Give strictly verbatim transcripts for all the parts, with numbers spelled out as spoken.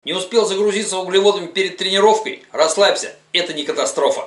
Не успел загрузиться углеводами перед тренировкой? Расслабься, это не катастрофа.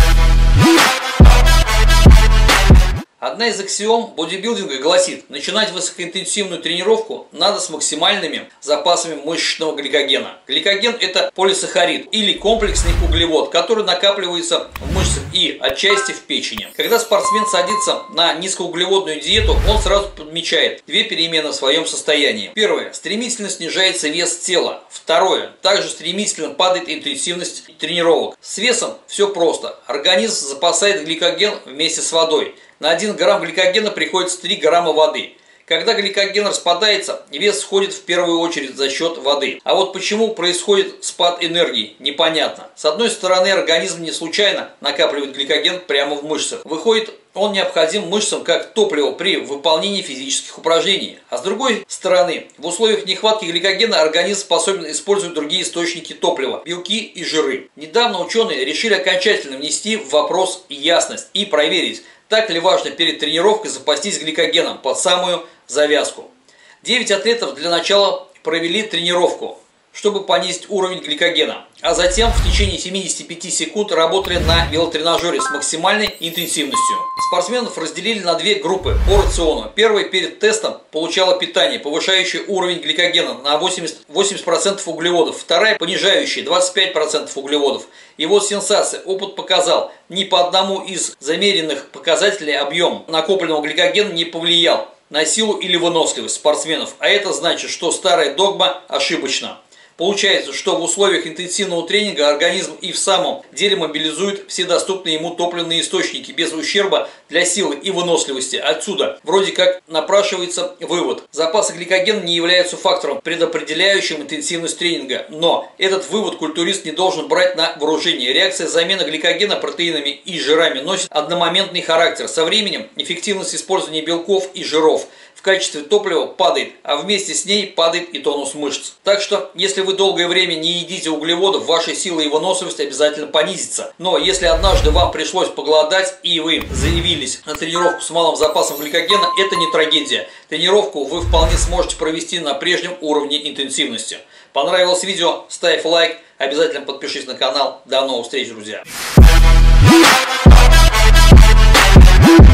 Одна из аксиом бодибилдинга гласит: начинать высокоинтенсивную тренировку надо с максимальными запасами мышечного гликогена. Гликоген – это полисахарид или комплексный углевод, который накапливается в мышцах и отчасти в печени. Когда спортсмен садится на низкоуглеводную диету, он сразу подмечает две перемены в своем состоянии. Первое – стремительно снижается вес тела. Второе – также стремительно падает интенсивность тренировок. С весом все просто. Организм запасает гликоген вместе с водой. На один грамм гликогена приходится три грамма воды. Когда гликоген распадается, вес сходит в первую очередь за счет воды. А вот почему происходит спад энергии, непонятно. С одной стороны, организм не случайно накапливает гликоген прямо в мышцах. Выходит, он необходим мышцам как топливо при выполнении физических упражнений. А с другой стороны, в условиях нехватки гликогена организм способен использовать другие источники топлива – белки и жиры. Недавно ученые решили окончательно внести в вопрос ясность и проверить, так ли важно перед тренировкой запастись гликогеном под самую завязку. девять атлетов для начала провели тренировку, чтобы понизить уровень гликогена, а затем в течение семидесяти пяти секунд работали на велотренажере с максимальной интенсивностью. Спортсменов разделили на две группы по рациону. Первая перед тестом получала питание, повышающее уровень гликогена на восемьдесят процентов углеводов, вторая понижающая двадцать пять процентов углеводов. И вот сенсация, опыт показал, ни по одному из замеренных показателей объем накопленного гликогена не повлиял на силу или выносливость спортсменов, а это значит, что старая догма ошибочна. Получается, что в условиях интенсивного тренинга организм и в самом деле мобилизует все доступные ему топливные источники без ущерба для силы и выносливости. Отсюда вроде как напрашивается вывод: запасы гликогена не являются фактором, предопределяющим интенсивность тренинга. Но этот вывод культурист не должен брать на вооружение. Реакция замены гликогена протеинами и жирами носит одномоментный характер. Со временем эффективность использования белков и жиров в качестве топлива падает, а вместе с ней падает и тонус мышц. Так что, если вы долгое время не едите углеводов, ваша сила и выносливость обязательно понизится. Но если однажды вам пришлось поголодать и вы заявились на тренировку с малым запасом гликогена, это не трагедия. Тренировку вы вполне сможете провести на прежнем уровне интенсивности. Понравилось видео? Ставь лайк, обязательно подпишись на канал. До новых встреч, друзья!